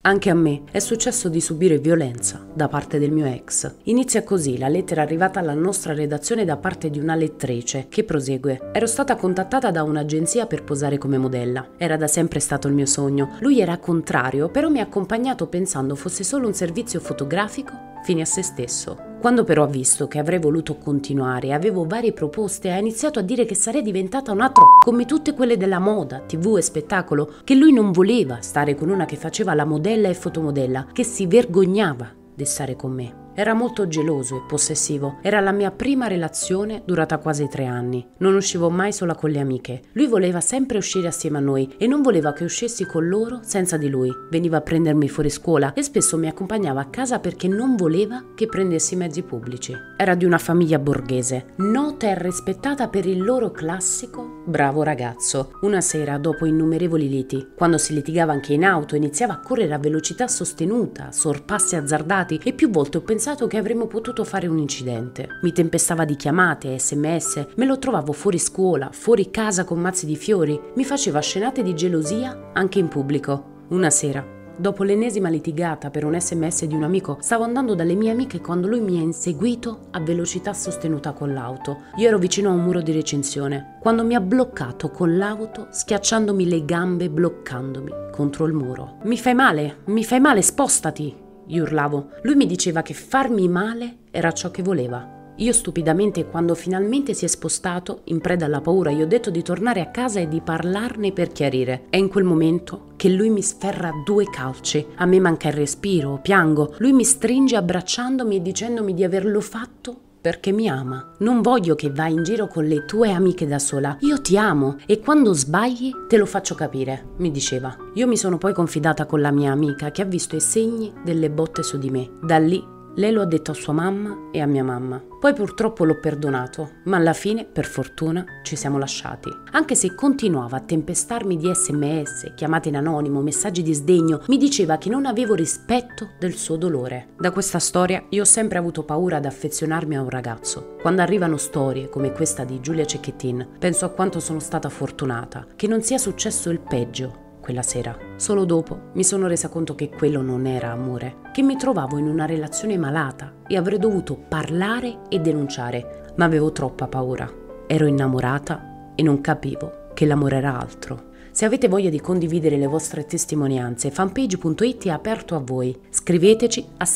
Anche a me è successo di subire violenza da parte del mio ex. Inizia così la lettera arrivata alla nostra redazione da parte di una lettrice, che prosegue. Ero stata contattata da un'agenzia per posare come modella. Era da sempre stato il mio sogno. Lui era contrario, però mi ha accompagnato pensando fosse solo un servizio fotografico fine a se stesso. Quando però ha visto che avrei voluto continuare e avevo varie proposte, ha iniziato a dire che sarei diventata una come tutte quelle della moda, TV e spettacolo, che lui non voleva stare con una che faceva la modella e fotomodella, che si vergognava di stare con me. Era molto geloso e possessivo. Era la mia prima relazione durata quasi 3 anni. Non uscivo mai sola con le amiche. Lui voleva sempre uscire assieme a noi e non voleva che uscissi con loro senza di lui. Veniva a prendermi fuori scuola e spesso mi accompagnava a casa perché non voleva che prendessi mezzi pubblici. Era di una famiglia borghese, nota e rispettata per il loro classico bravo ragazzo. Una sera, dopo innumerevoli liti, quando si litigava anche in auto, iniziava a correre a velocità sostenuta, sorpassi azzardati e più volte ho pensato che avremmo potuto fare un incidente. Mi tempestava di chiamate, sms, me lo trovavo fuori scuola, fuori casa con mazzi di fiori, mi faceva scenate di gelosia anche in pubblico. Una sera, dopo l'ennesima litigata per un sms di un amico, stavo andando dalle mie amiche quando lui mi ha inseguito a velocità sostenuta con l'auto. Io ero vicino a un muro di recinzione, quando mi ha bloccato con l'auto, schiacciandomi le gambe, bloccandomi contro il muro. Mi fai male, spostati! Gli urlavo. Lui mi diceva che farmi male era ciò che voleva. Io stupidamente, quando finalmente si è spostato, in preda alla paura, gli ho detto di tornare a casa e di parlarne per chiarire. È in quel momento che lui mi sferra 2 calci. A me manca il respiro, piango. Lui mi stringe abbracciandomi e dicendomi di averlo fatto perché mi ama. Non voglio che vai in giro con le tue amiche da sola. Io ti amo e quando sbagli te lo faccio capire, mi diceva. Io mi sono poi confidata con la mia amica che ha visto i segni delle botte su di me. Da lì lei lo ha detto a sua mamma e a mia mamma. Poi purtroppo l'ho perdonato, ma alla fine, per fortuna, ci siamo lasciati. Anche se continuava a tempestarmi di sms, chiamate in anonimo, messaggi di sdegno, mi diceva che non avevo rispetto del suo dolore. Da questa storia io ho sempre avuto paura ad affezionarmi a un ragazzo. Quando arrivano storie come questa di Giulia Cecchettin, penso a quanto sono stata fortunata, che non sia successo il peggio quella sera. Solo dopo mi sono resa conto che quello non era amore, che mi trovavo in una relazione malata e avrei dovuto parlare e denunciare, ma avevo troppa paura. Ero innamorata e non capivo che l'amore era altro. Se avete voglia di condividere le vostre testimonianze, fanpage.it è aperto a voi. Scriveteci a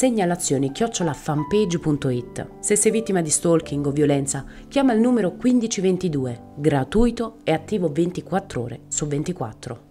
segnalazioni@fanpage.it. Se sei vittima di stalking o violenza, chiama il numero 1522, gratuito e attivo 24 ore su 24.